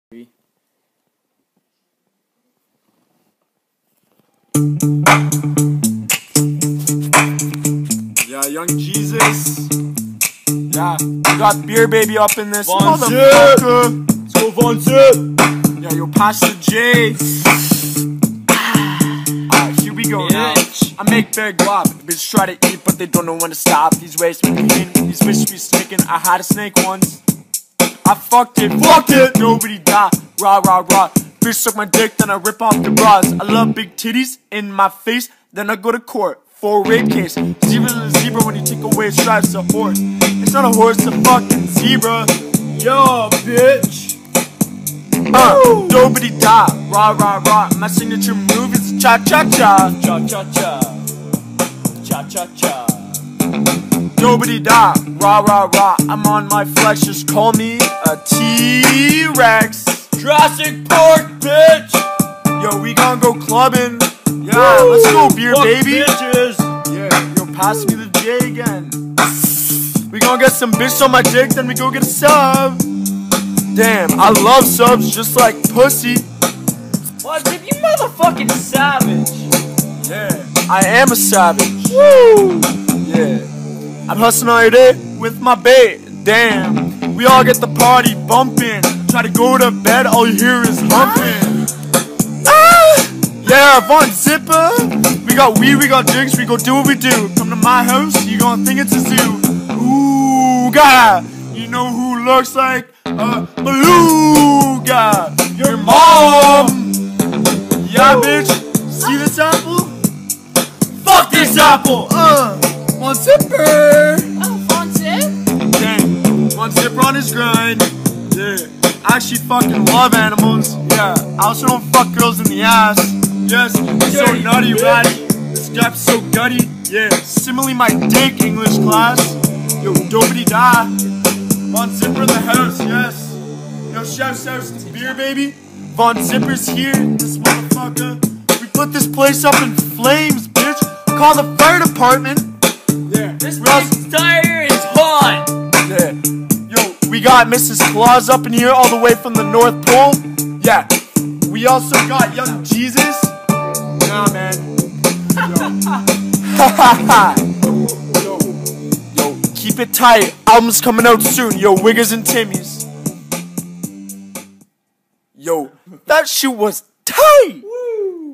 Yeah, Young Jesus. Yeah, we got Beer Baby up in this Von motherfucker. Let's go Von Zip. Yeah, yo, pass the J. Alright, here we go now. I make big guap. Bitch try to eat, but they don't know when to stop. These ways be clean, these bitches be sneaking. I had a snake once. I fucked it, nobody died. Rah, rah, rah. Bitch suck my dick, then I rip off the bras. I love big titties in my face, then I go to court for a rape case. Zebra's a zebra when you take away its stripes, a horse. It's not a horse, it's a fucking zebra. Yo, bitch. Nobody die. Rah, rah, rah. My signature move is cha-cha-cha. Cha-cha-cha. Cha-cha-cha. Nobody die. Rah, rah, rah. I'm on my flex, just call me a T-Rex. Jurassic Park, bitch. Yo, we gon' go clubbing. Yeah, let's go, Beer Fuck Baby. bitches. Yeah, yo, pass me the J again. We gon' get some bitch on my dick, then we go get a sub. Damn, I love subs just like pussy. What, if you motherfucking savage? Yeah, I am a savage. Woo! Yeah, I'm hustling all day with my bae. Damn, we all get the party bumping. Try to go to bed, all you hear is humping. Yeah, Von Zipper. We got weed, we got drinks, we go do what we do. Come to my house, you gon' think it's a zoo. Ooh, God, you know who looks like a beluga? Your mom. Yeah, bitch. See this apple? Fuck this apple. Von Zipper. Oh, Von Zip? Dang, Von Zipper on his grind. Yeah, I actually fucking love animals. Yeah, I also don't fuck girls in the ass. Yes, so Dirty nutty, bitch. ratty. This gap's so gutty. Yeah, simile my dick, English class. Yo, nobody die. Von Zipper in the house, yes. Yo, shouts out to Beer Baby. Von Zipper's here, this motherfucker. We put this place up in flames, bitch. Call the fire department. Yeah, This bitch's tire is hot. yeah. Yo, we got Mrs. Claus up in here all the way from the North Pole. Yeah. We also got Young Jesus. Nah, man. Yo. Yo, keep it tight. Album's coming out soon. Yo, Wiggers and Timmys. Yo, that shit was tight.